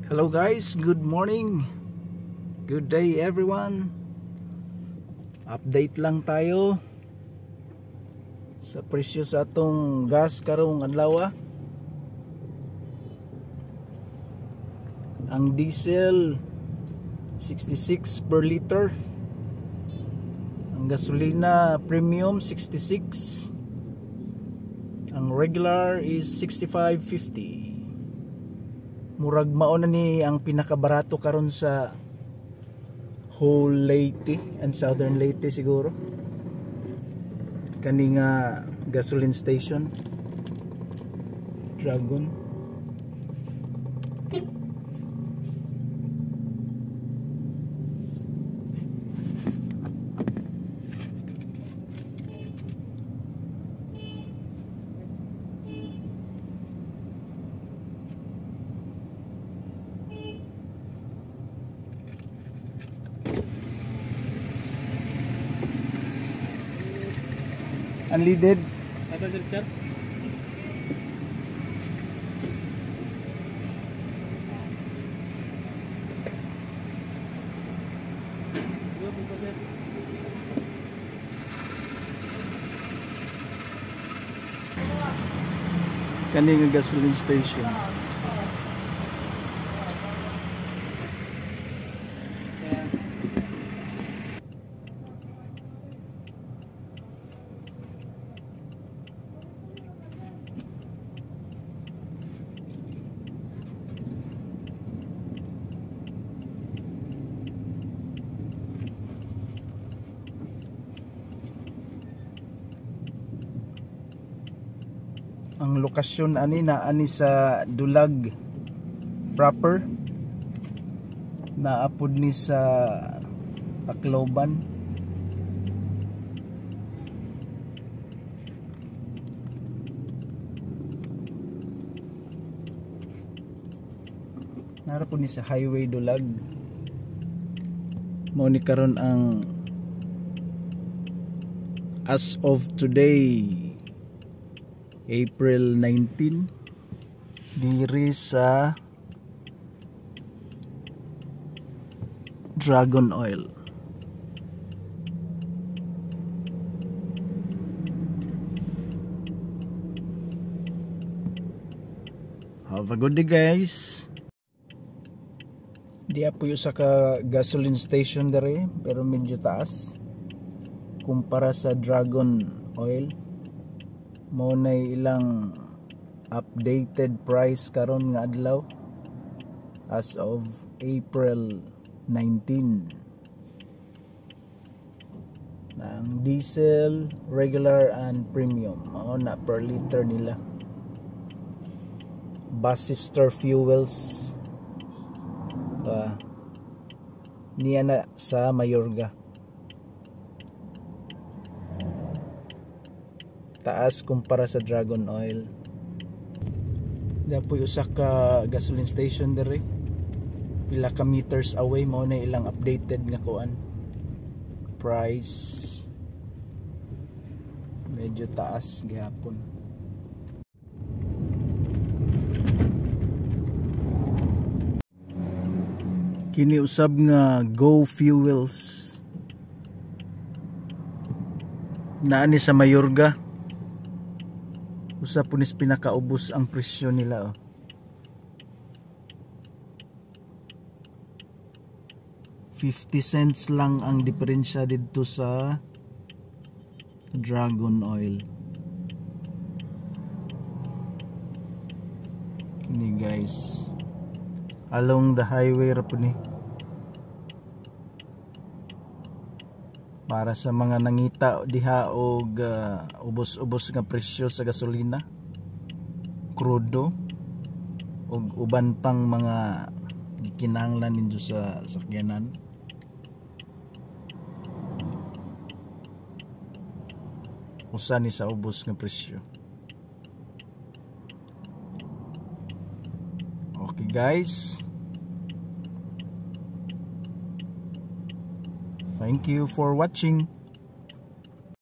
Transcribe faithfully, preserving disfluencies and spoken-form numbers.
Hello guys, good morning. Good day everyone. Update lang tayo sa presyo sa atong gas karong adlaw. Ang diesel sixty-six per liter. Ang gasolina premium sixty-six. Ang regular is sixty-five fifty. Murag mao na ni ang pinakabarato karon sa whole Leyte and Southern Leyte siguro. Kani nga gasoline station Dragon. Unleaded. Apa Richard? Kani nga gasoline station. Ang lokasyon ani na ani sa Dulag proper, naapod ni sa Tacloban. Narapod ni sa Highway Dulag. Mao ni karon ang as of today April nineteenth diri sa Dragon Oil. Have a good day guys. Di apo yung sa ka gasoline station dere pero medyo taas kumpara sa Dragon Oil. Mo na ilang updated price karon nga adlaw as of April nineteenth. Ang diesel, regular and premium mao na per liter nila. Basister fuels uh, niya na sa Mayorga. Taas kumpara sa Dragon Oil. Dapo usa ka gasoline station dere pila ka meters away mao na ilang updated nga kuan price. Medyo taas gihapon. Kini usab nga Go Fuels naani sa Mayorga. Usa punis pinakaubos ang presyo nila oh. fifty cents lang ang diferensya dito sa Dragon Oil. Kini guys along the highway ra po ni para sa mga nangita diha og uh, ubos-ubos nga presyo sa gasolina, krudo ug uban pang mga gikinahanglan ninyo sa sakyanan. Usa ni sa ubos nga presyo. Okay guys, thank you for watching.